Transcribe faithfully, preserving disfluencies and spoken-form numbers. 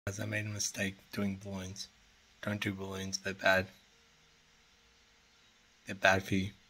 As I made a mistake doing booleans. Don't do booleans, they're bad. They're bad for you.